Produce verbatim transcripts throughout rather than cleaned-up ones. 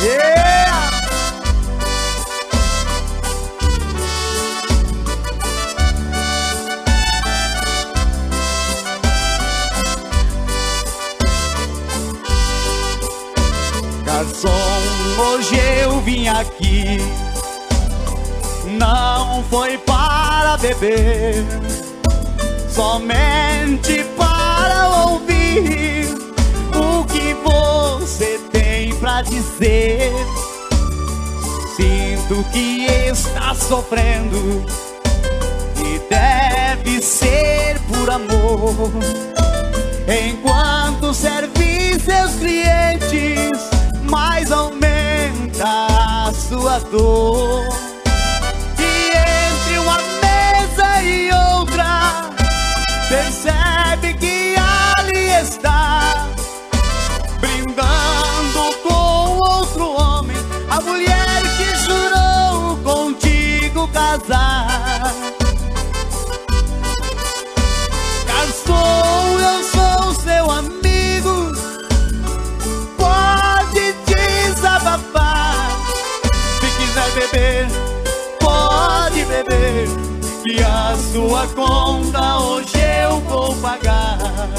Yeah! Garçom, hoje eu vim aqui, não foi para beber, somente para ouvir o que você tem pra dizer. Sinto que está sofrendo e deve ser por amor. Enquanto serve seus clientes, mais aumenta a sua dor. E entre uma mesa e outra, percebe que ali está, brindando com outro homem, a mulher que jurou contigo casar. Garçom, eu sou seu amigo, pode desabafar. Se quiser beber, pode beber, que a sua conta hoje eu vou pagar.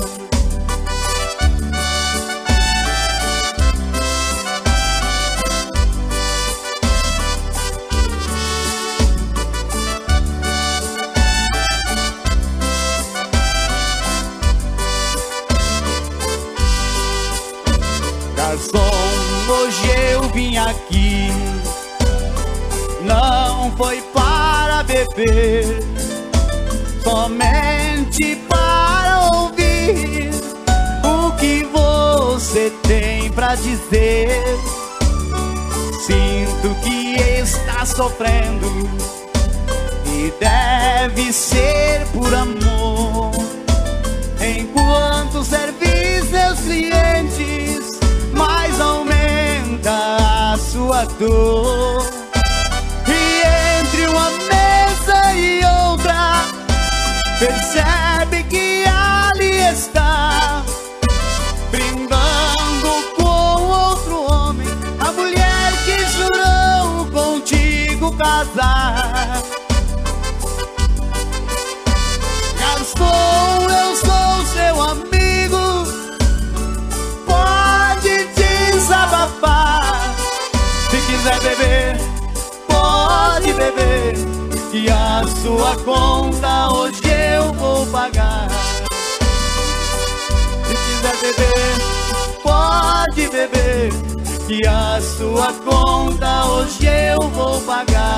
Garçom, hoje eu vim aqui, não foi para beber, somente para ouvir o que você tem pra dizer. Sinto que está sofrendo e deve ser por amor. Enquanto serve seus clientes, mais aumenta a sua dor. E entre uma mesa e outra, percebe que ali está, brindando com outro homem, a mulher que jurou contigo casar. Garçom, eu sou seu amigo, pode desabafar. Se quiser beber, pode beber, que a sua conta hoje eu vou pagar. Se quiser beber, pode beber, que a sua conta hoje eu vou pagar.